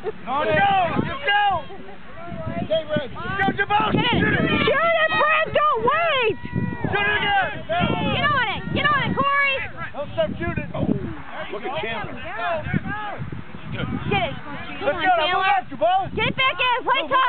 On it. Let's go! Okay, Red. Go, Jabos! Shoot it, Brad! Don't wait! Shoot it again! Get on it! Get on it, Corey! Don't stop shooting. Oh, look at Chandler. Get it. Come on, Taylor. Get it back in. Play time.